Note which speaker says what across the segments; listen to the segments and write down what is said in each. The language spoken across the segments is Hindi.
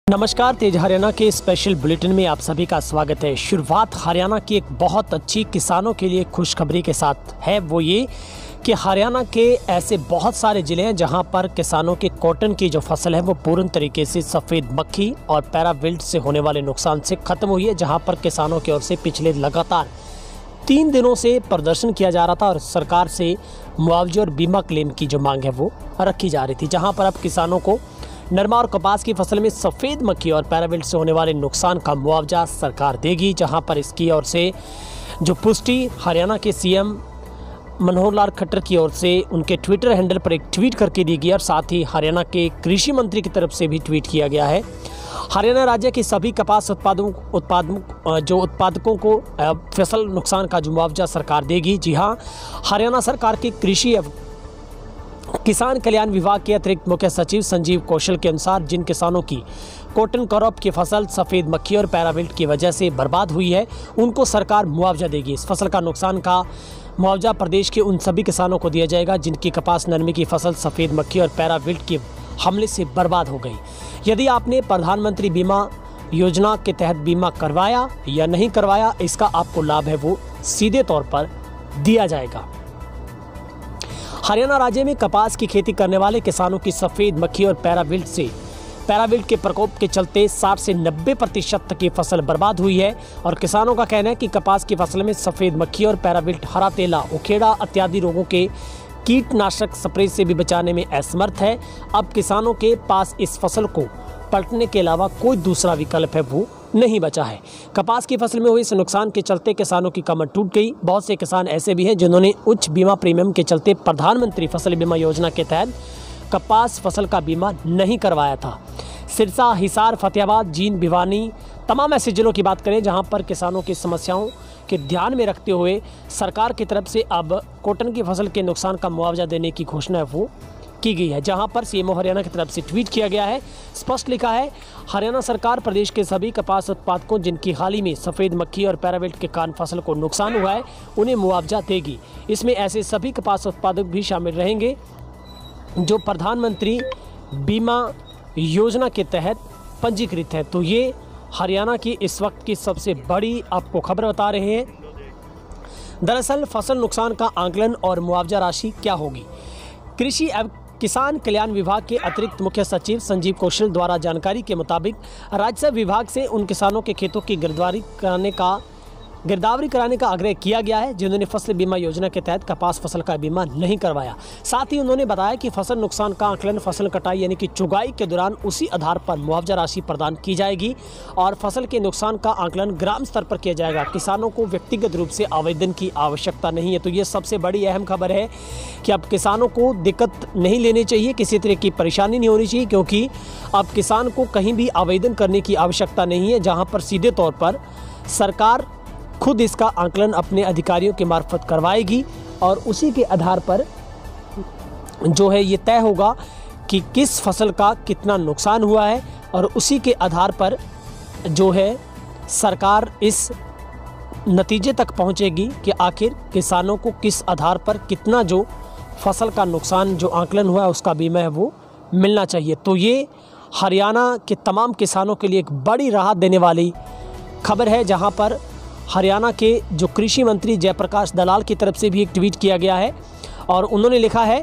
Speaker 1: नमस्कार, तेज हरियाणा के स्पेशल बुलेटिन में आप सभी का स्वागत है। शुरुआत हरियाणा की एक बहुत अच्छी किसानों के लिए खुशखबरी के साथ है। वो ये कि हरियाणा के ऐसे बहुत सारे ज़िले हैं जहां पर किसानों के कॉटन की जो फसल है वो पूर्ण तरीके से सफ़ेद मक्खी और पैराविल्ट से होने वाले नुकसान से ख़त्म हुई है। जहां पर किसानों की ओर से पिछले लगातार 3 दिनों से प्रदर्शन किया जा रहा था और सरकार से मुआवजे और बीमा क्लेम की जो मांग है वो रखी जा रही थी। जहाँ पर अब किसानों को नरमा और कपास की फसल में सफ़ेद मक्खी और पैराविल्ट से होने वाले नुकसान का मुआवजा सरकार देगी। जहां पर इसकी ओर से जो पुष्टि हरियाणा के सीएम मनोहर लाल खट्टर की ओर से उनके ट्विटर हैंडल पर एक ट्वीट करके दी गई और साथ ही हरियाणा के कृषि मंत्री की तरफ से भी ट्वीट किया गया है। हरियाणा राज्य के सभी कपास उत्पादकों को फसल नुकसान का जो मुआवजा सरकार देगी। जी हाँ, हरियाणा सरकार की कृषि किसान कल्याण विभाग के अतिरिक्त मुख्य सचिव संजीव कौशल के अनुसार जिन किसानों की कॉटन क्रॉप की फसल सफ़ेद मक्खी और पैराविल्ट की वजह से बर्बाद हुई है, उनको सरकार मुआवजा देगी। इस फसल का नुकसान का मुआवजा प्रदेश के उन सभी किसानों को दिया जाएगा जिनकी कपास नरमी की फसल सफ़ेद मक्खी और पैराविल्ट के हमले से बर्बाद हो गई। यदि आपने प्रधानमंत्री बीमा योजना के तहत बीमा करवाया या नहीं करवाया, इसका आपको लाभ है वो सीधे तौर पर दिया जाएगा। हरियाणा राज्य में कपास की खेती करने वाले किसानों की सफ़ेद मक्खी और पैराविल्ट के प्रकोप के चलते 60 से 90% तक की फसल बर्बाद हुई है। और किसानों का कहना है कि कपास की फसल में सफ़ेद मक्खी और पैराविल्ट हरा तेला, उखेड़ा इत्यादि रोगों के कीटनाशक स्प्रे से भी बचाने में असमर्थ है। अब किसानों के पास इस फसल को पलटने के अलावा कोई दूसरा विकल्प है वो नहीं बचा है। कपास की फसल में हुए इस नुकसान के चलते किसानों की कमर टूट गई। बहुत से किसान ऐसे भी हैं जिन्होंने उच्च बीमा प्रीमियम के चलते प्रधानमंत्री फसल बीमा योजना के तहत कपास फसल का बीमा नहीं करवाया था। सिरसा, हिसार, फतेहाबाद, जींद, भिवानी, तमाम ऐसे जिलों की बात करें जहां पर किसानों की समस्याओं के ध्यान में रखते हुए सरकार की तरफ से अब कॉटन की फसल के नुकसान का मुआवजा देने की घोषणा वो की गई है। जहां पर सीएमओ हरियाणा की तरफ से ट्वीट किया गया है, स्पष्ट लिखा है, हरियाणा सरकार प्रदेश के सभी कपास उत्पादकों जिनकी हाल ही में सफ़ेद मक्खी और पैराविल्ट के कारण फसल को नुकसान हुआ है उन्हें मुआवजा देगी। इसमें ऐसे सभी कपास उत्पादक भी शामिल रहेंगे जो प्रधानमंत्री बीमा योजना के तहत पंजीकृत है। तो ये हरियाणा की इस वक्त की सबसे बड़ी आपको खबर बता रहे हैं। दरअसल फसल नुकसान का आंकलन और मुआवजा राशि क्या होगी। कृषि एवं किसान कल्याण विभाग के अतिरिक्त मुख्य सचिव संजीव कौशल द्वारा जानकारी के मुताबिक राजस्व विभाग से उन किसानों के खेतों की गिरदावरी कराने का आग्रह किया गया है जिन्होंने फसल बीमा योजना के तहत कपास फसल का बीमा नहीं करवाया। साथ ही उन्होंने बताया कि फसल नुकसान का आकलन फसल कटाई यानी कि चुगाई के दौरान उसी आधार पर मुआवजा राशि प्रदान की जाएगी और फसल के नुकसान का आकलन ग्राम स्तर पर किया जाएगा। किसानों को व्यक्तिगत रूप से आवेदन की आवश्यकता नहीं है। तो ये सबसे बड़ी अहम खबर है कि अब किसानों को दिक्कत नहीं लेनी चाहिए, किसी तरह की परेशानी नहीं होनी चाहिए, क्योंकि अब किसान को कहीं भी आवेदन करने की आवश्यकता नहीं है। जहाँ पर सीधे तौर पर सरकार खुद इसका आकलन अपने अधिकारियों के मार्फत करवाएगी और उसी के आधार पर जो है ये तय होगा कि किस फसल का कितना नुकसान हुआ है और उसी के आधार पर जो है सरकार इस नतीजे तक पहुंचेगी कि आखिर किसानों को किस आधार पर कितना जो फसल का नुकसान जो आकलन हुआ है उसका बीमा है वो मिलना चाहिए। तो ये हरियाणा के तमाम किसानों के लिए एक बड़ी राहत देने वाली खबर है। जहां पर हरियाणा के जो कृषि मंत्री जयप्रकाश दलाल की तरफ से भी एक ट्वीट किया गया है और उन्होंने लिखा है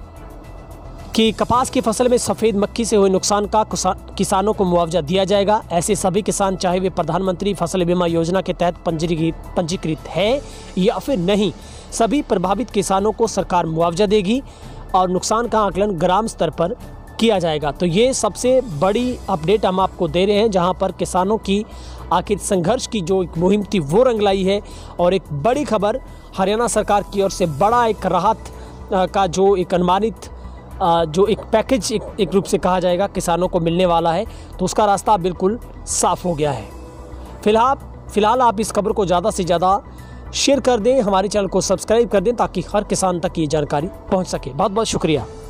Speaker 1: कि कपास की फसल में सफ़ेद मक्खी से हुए नुकसान का किसानों को मुआवजा दिया जाएगा। ऐसे सभी किसान चाहे वे प्रधानमंत्री फसल बीमा योजना के तहत पंजीकृत है या फिर नहीं, सभी प्रभावित किसानों को सरकार मुआवजा देगी और नुकसान का आकलन ग्राम स्तर पर किया जाएगा। तो ये सबसे बड़ी अपडेट हम आपको दे रहे हैं जहां पर किसानों की आखिर संघर्ष की जो एक मुहिम थी वो रंग लाई है और एक बड़ी खबर हरियाणा सरकार की ओर से बड़ा एक राहत का जो एक अनुमानित जो एक पैकेज एक रूप से कहा जाएगा किसानों को मिलने वाला है। तो उसका रास्ता बिल्कुल साफ हो गया है। फिलहाल आप इस खबर को ज़्यादा से ज़्यादा शेयर कर दें, हमारे चैनल को सब्सक्राइब कर दें ताकि हर किसान तक ये जानकारी पहुंच सके। बहुत बहुत शुक्रिया।